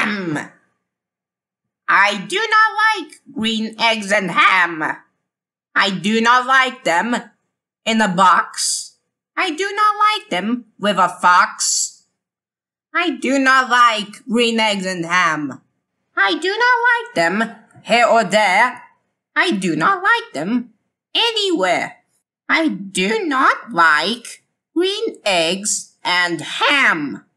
ham. I do not like green eggs and ham. I do not like them in a box. I do not like them with a fox. I do not like green eggs and ham. I do not like them here or there. I do not like them anywhere. I do not like green eggs and ham.